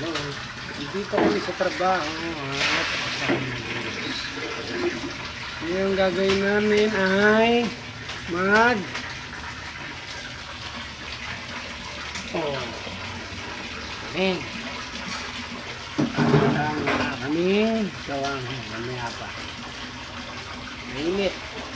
Hello. Dito kami sa trabaho. Yung gagawin namin ay amin. Kaming gawang mamaya pa. Mainit.